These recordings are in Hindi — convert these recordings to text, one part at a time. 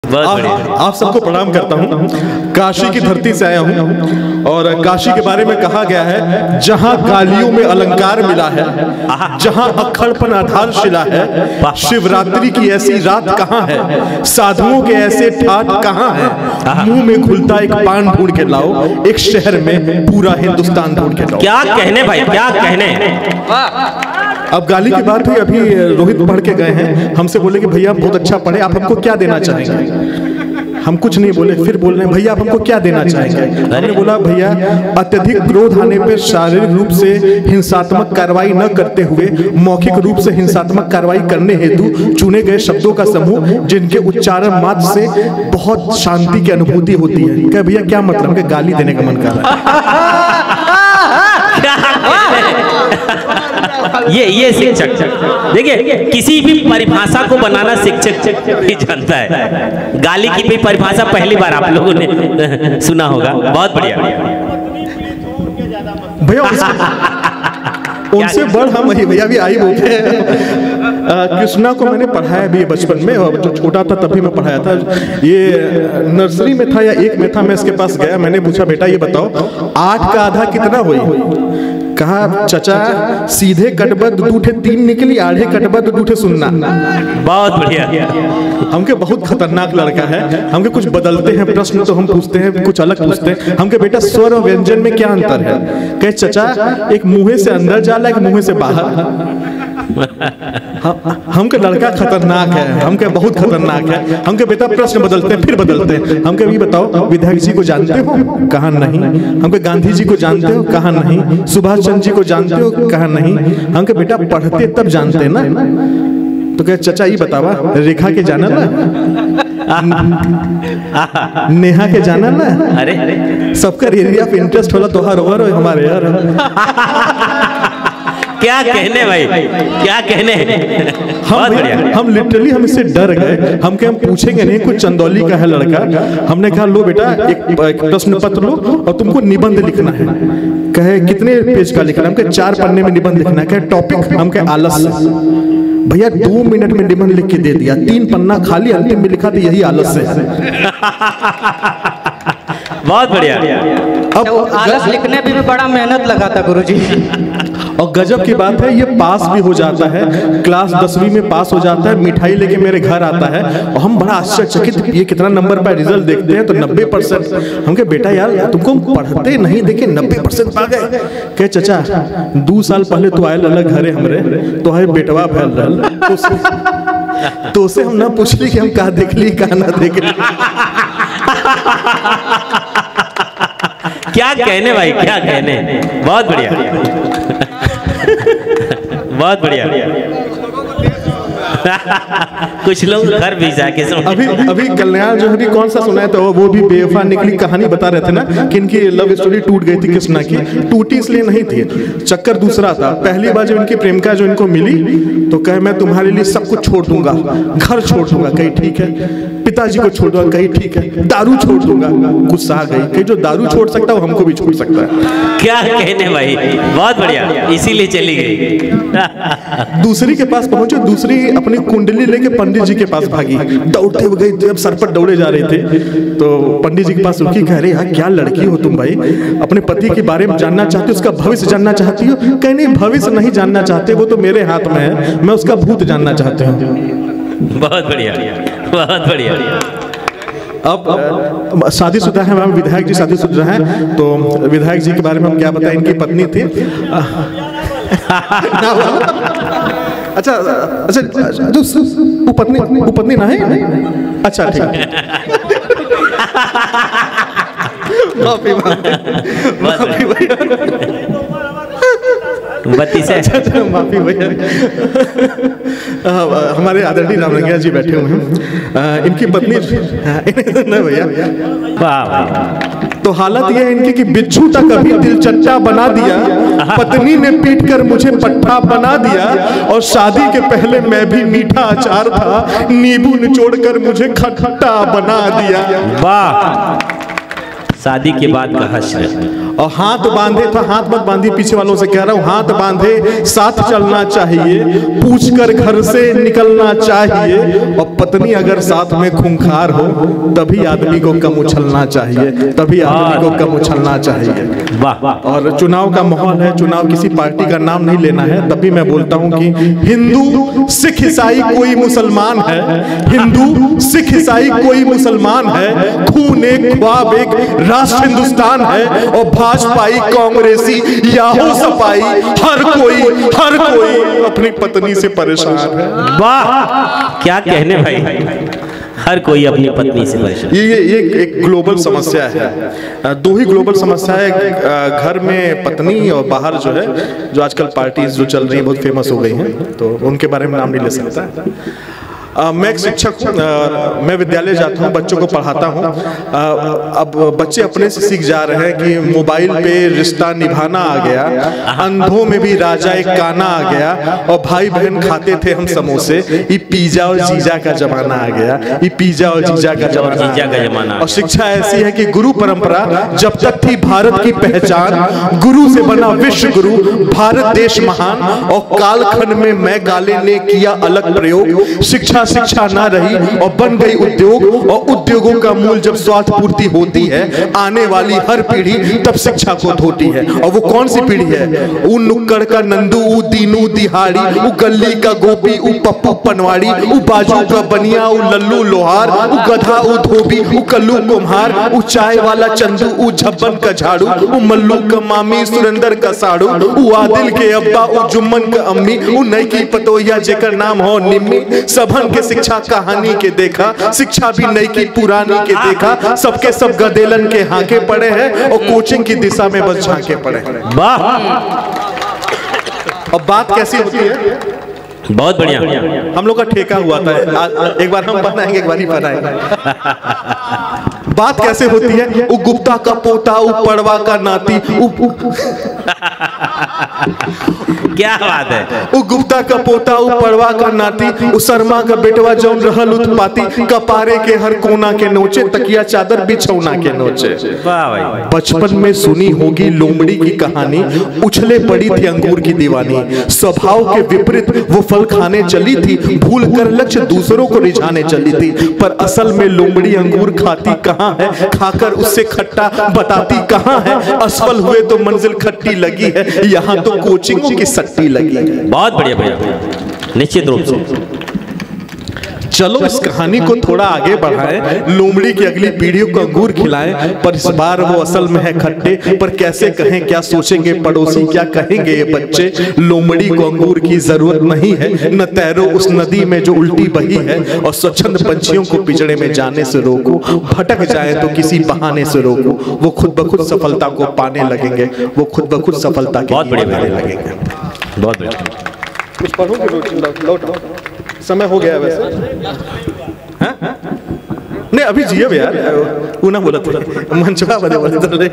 आप सबको प्रणाम करता हूँ। काशी की धरती से आया हूँ और काशी के बारे में कहा गया है, जहाँ गालियों में अलंकार मिला है, जहाँ अक्खड़पन आधारशिला है, शिवरात्रि की ऐसी रात कहाँ है, साधुओं के ऐसे ठाट कहाँ है, मुंह में घुलता एक पान ढूंढ के लाओ, एक शहर में पूरा हिंदुस्तान ढूंढ के लाओ। क्या कहने भाई, क्या कहने। अब गाली की बात हुई, अभी रोहित पढ़ के गए हैं, हमसे बोले कि भैया बहुत अच्छा पढ़े, आप हमको क्या देना चाहेंगे। हम कुछ नहीं बोले, फिर बोल रहे हैं भैया आप हमको क्या देना चाहेंगे। हमने बोला भैया अत्यधिक क्रोध आने पर शारीरिक रूप से हिंसात्मक कार्रवाई न करते हुए मौखिक रूप से हिंसात्मक कार्रवाई करने हेतु चुने गए शब्दों का समूह, जिनके उच्चारण मात्र से बहुत शांति की अनुभूति होती है। क्या भैया क्या मतलब, कि गाली देने का मन कर रहा है। ये शिक्षक देखिए, किसी भी परिभाषा को बनाना शिक्षक ही जानता है। गाली की भी परिभाषा पहली बार आप लोगों ने सुना होगा। बहुत बढ़िया भैया, उनसे बढ़ हम वही भैया भी आई बोलते हैं। कृष्णा को मैंने पढ़ाया भी बचपन में, और जो छोटा था तभी मैं पढ़ाया था। ये नर्सरी में था या एक में था, मैं इसके पास गया, मैंने पूछा बेटा ये बताओ 8 का आधा कितना हुई। कहा चाचा सीधे कटबद्ध दूठे 3 निकली, आधे कटबद्ध दूठे सुनना। बहुत बढ़िया। हमके बहुत खतरनाक लड़का है, हमके कुछ बदलते हैं प्रश्न तो हम पूछते हैं कुछ अलग पूछते हैं। हमके बेटा स्वर और व्यंजन में क्या अंतर है। कहे चाचा एक मुंह से अंदर जाला, एक मुंह से बाहर। हमके लड़का खतरनाक है, हमके बहुत खतरनाक है। हमके बेटा प्रश्न बदलते हैं फिर बदलते हैं। हमके भी बताओ विधायक जी को जानते हो, कहा नहीं। हमके गांधी जी को जानते हो, कहा नहीं। सुभाष चंद्र जी को जानते हो, कहा नहीं। हमके बेटा पढ़ते तब जानते ना। तो कहे चाचा ये बतावा रेखा के जाना ना, नेहा के जाना ना। अरे सबका एरिया ऑफ इंटरेस्ट होला तोहार ओवर और हमारे यार। क्या कहने भाई, क्या कहने। हम लिटरली हम इससे डर गए। हम पूछेंगे नहीं, कुछ चंदौली का है लड़का। हमने कहा लो बेटा एक प्रश्न पत्र लो और तुमको निबंध लिखना है। कहे कितने पेज का लिखना है। हमके 4 पन्ने में निबंध लिखना है। कहे टॉपिक हमके आलस्य। भैया 2 मिनट में निबंध लिख के दे दिया, 3 पन्ना खाली, अंतिम में लिखा था यही आलस्य है। बहुत बढ़िया। अब आलस्य लिखने में भी बड़ा मेहनत लगा था गुरुजी। और गजब की बात है, ये पास भी हो जाता है, क्लास 10वीं में पास हो जाता है, मिठाई लेके मेरे घर आता है और हम बड़ा आश्चर्यचकित ये कितना नंबर पर रिजल्ट देखते हैं तो 90%। हम कहे बेटा यार तुमको पढ़ते नहीं देखे 90% पा गए। कहे चाचा 2 साल पहले तो आयल अलग घरे हमरे तो है बेटवा फैल रहा तो उसे हम ना पूछली कि हम कहा देखली कहा ना देखली। क्या कहने भाई, क्या कहने। बहुत बढ़िया, बहुत बढ़िया। कुछ लोग घर भी जाके अभी कल्याण जो है कौन सा सुना है तो वो भी बेवफा निकली कहानी बता रहे थे ना कि इनकी लव स्टोरी टूट गई थी। कृष्णा की टूटी इसलिए नहीं थी, चक्कर दूसरा था। पहली बार जब इनकी प्रेमिका जो इनको मिली तो कहे मैं तुम्हारे लिए सब कुछ छोड़ दूंगा, घर छोड़ दूंगा, कहीं ठीक है, पिताजी को छोड़ दूंगा, कहीं ठीक है, दारू छोड़ दूंगा। गुस्सा आ गई, कहीं जो दारू छोड़ सकता है वो हमको भी छोड़ सकता है। क्या कहने भाई, बहुत बढ़िया, इसीलिए चली गई। दूसरी के पास पहुंचे, दूसरी अपनी कुंडली लेके पंडित जी के पास भागी, दौड़ते हुए गई। जब सर पर दौड़े जा रहे थे तो पंडित जी के पास रुकी, कह रहे यार क्या लड़की हो तुम भाई, अपने पति के बारे में जानना चाहती हो, उसका भविष्य जानना चाहती हो। कहीं नहीं, भविष्य नहीं जानना चाहते, वो तो मेरे हाथ में है, मैं उसका भूत जानना चाहती हूँ। बहुत बढ़िया, बहुत बढ़िया। अब शादीशुदा है मैम, विधायक जी शादीशुदा हैं, तो विधायक जी के बारे में हम क्या बताएं। इनकी पत्नी थी अच्छा अच्छा, वो पत्नी ना है। अच्छा ठीक है, माफी माफी भैया। हमारे आदरणीय रामरंगिया जी बैठे हुए हैं, इनकी पत्नी नहीं भैया। तो हालत यह है इनकी कि बिच्छू तक अभी दिल चच्चा बना दिया, पत्नी ने पीट कर मुझे पट्टा बना दिया, और शादी के पहले मैं भी मीठा अचार था, नींबू निचोड़ कर मुझे खट्टा बना दिया। वाह, शादी के बाद का हश्र। और हाथ बांधे था, हाथ मत बांधिए, पीछे वालों से कह रहा हूँ, हाथ बांधे साथ चलना चाहिए, पूछ कर घर से निकलना चाहिए, और पत्नी अगर साथ में खूंखार हो तभी आदमी को कम उछलना चाहिए, तभी आदमी को कम उछलना चाहिए। वाह। और चुनाव का माहौल है, चुनाव किसी पार्टी का नाम नहीं लेना है, तभी मैं बोलता हूं कि हिंदू सिख ईसाई कोई मुसलमान है, हिंदू सिख ईसाई कोई मुसलमान है, खून एक ख्वाब एक राष्ट्र हिंदुस्तान है, और भाजपाई कांग्रेसी या हो सपाई हर कोई अपनी पत्नी से परेशान है। वाह क्या कहने भाई, हर कोई अपनी पत्नी से परेशान। ये एक ग्लोबल समस्या है। दो ही ग्लोबल समस्या है, घर में पत्नी और बाहर जो है, जो आजकल पार्टीज जो चल रही हैं बहुत फेमस हो गई हैं, तो उनके बारे में नाम नहीं ले सकता। मैं एक शिक्षक हूँ, मैं विद्यालय जाता हूँ, बच्चों को पढ़ाता हूँ। अब बच्चे अपने से सीख जा रहे हैं कि मोबाइल पे रिश्ता निभाना आ गया, अंधों में भी राजा एक काना आ गया, और भाई बहन खाते थे हम समोसे, ये पिज्जा और जीजा का जमाना आ गया, ये पिज्जा और जीजा का जमाना। और शिक्षा ऐसी है कि गुरु परंपरा जब तक थी भारत की पहचान, गुरु से बना विश्व गुरु, भारत देश महान, और कालखंड में मैं काले ने किया अलग प्रयोग। शिक्षा ना रही और बन गई उद्योग, और उद्योगों का मूल जब स्वार्थ पूर्ति होती है, आने वाली हर पीढ़ी तब शिक्षा को धोती है। और वो कौन सी पीढ़ी है? उ नुक्कड़ का नंदू, उ दीनू दिहाड़ी, उ गली का गोपी, उ पप्पू पनवाड़ी, उ बाजू का बनिया, उ लल्लू लोहार, उ गधा, उ धोबी, उ कल्लू कुम्हार, उ चाय वाला चंदू, उ झब्बन का झाड़ू, उ मल्लू का मामी, सुरेंद्र का साड़ू, उ आदिल के अब्बा, उ जुम्मन का अम्मी, उ नई की पतोहिया जेकर नाम हो निम्मी। सबन के शिक्षा कहानी के देखा, शिक्षा भी नई की पुरानी के देखा, सबके सब गदेलन के हाके पड़े हैं, और कोचिंग की दिशा में बस झांके पड़े हैं। वाह। अब बात कैसी होती है? बहुत बढ़िया। हम लोग का ठेका हुआ था, एक बार हम बनाएंगे, एक बार ही बनाएंगे। बात कैसे होती है? उ गुप्ता का पोता, उ पड़वा का नाती, क्या बात है। उ गुप्ता का पोता, उ पड़वा का नाती, उ शर्मा का बेटवा जौन रहल उत्पाती, कपारे के हर कोना के नोचे, तकिया चादर बिछौना के नोचे। वाह भाई। बचपन में सुनी होगी लोमड़ी की कहानी, उछले पड़ी थी अंगूर की दीवानी, स्वभाव के विपरीत वो फल खाने चली थी, भूल कर लक्ष्य दूसरों को रिझाने चली थी, पर असल में लोमड़ी अंगूर खाती कहाँ है, खाकर उससे खट्टा बताती कहाँ है, असफल हुए तो मंजिल खट्टी लगी है, यहाँ तो कोचिंगों की सट्टी लगी है। बहुत बढ़िया भैया, निश्चित रूप से। चलो इस कहानी को थोड़ा आगे बढ़ाएं, लोमड़ी की अगली पीढ़ियों को अंगूर खिलाएं, पर इस बार वो असल में है खट्टे, पर कैसे कहें, क्या सोचेंगे पड़ोसी, क्या कहेंगे ये बच्चे। लोमड़ी को अंगूर की जरूरत नहीं है, न तैरो उस नदी में जो उल्टी बही है, और स्वच्छंद पंछियों को पिंजड़े में जाने से रोको, भटक जाए तो किसी बहाने से रोको, वो खुद ब खुद सफलता को पाने लगेंगे, वो खुद ब खुद सफलता के पाने लगेंगे। बहुत बढ़िया। कुछ पढ़ोगे? समय हो गया वैसे। हाँ? नहीं अभी जियो यार, वो ना बोला था मंचवा बदे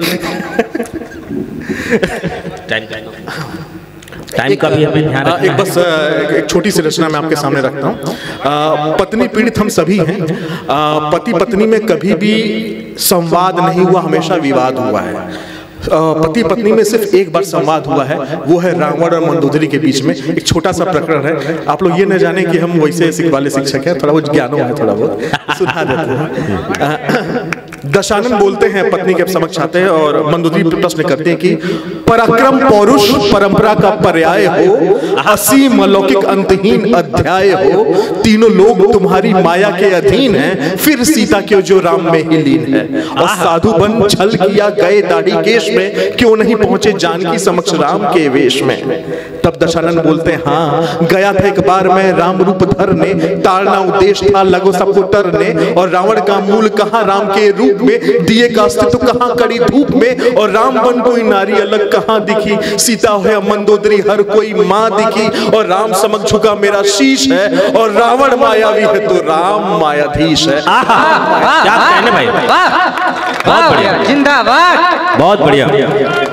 टाइम का भी हमें ध्यान रखना। एक बस एक छोटी सी रचना मैं आपके सामने रखता हूँ। पत्नी पीड़ित हम सभी हैं, पति पत्नी में कभी भी संवाद नहीं हुआ, हमेशा विवाद हुआ है। पति पत्नी में सिर्फ एक बार संवाद हुआ है, वो है रावण और मंदोदरी के बीच में। एक छोटा सा प्रकरण है, आप लोग ये न जाने कि हम वैसे वाले शिक्षक हैं, थोड़ा बहुत ज्ञानों है, थोड़ा बहुत सुना देते हैं। दशानन बोलते हैं पत्नी के समक्ष आते हैं और मंदोदरी प्रश्न करते हैं कि पराक्रम पौरुष परंपरा का पर्याय हो, असीम अलौकिक अंतहीन अध्याय हो, तीनों लोग तुम्हारी माया के अधीन हैं, फिर सीता क्यों जो राम में ही लीन है, और साधु बन छल किया गए दाढ़ी केश में, क्यों नहीं पहुंचे जानकी समक्ष राम के वेश में। तब दशानन बोलते हैं हाँ गया था एक बार मैं राम रूप धरने, ताड़ना उद्देश्य था लगो सबको टरने, और रावण का मूल कहाँ राम के रूप में, दिए का अस्तित्व कहाँ कड़ी धूप में, और राम बन कोई नारी अलग कहाँ दिखी, सीता है मंदोदरी हर कोई माँ दिखी, और राम समक्ष झुका मेरा शीश है, और रावण मायावी है तो राम मायाधीश है। क्या कहने भाई, बहुत बढ़िया, जिंदाबाद, बहुत बढ़िया।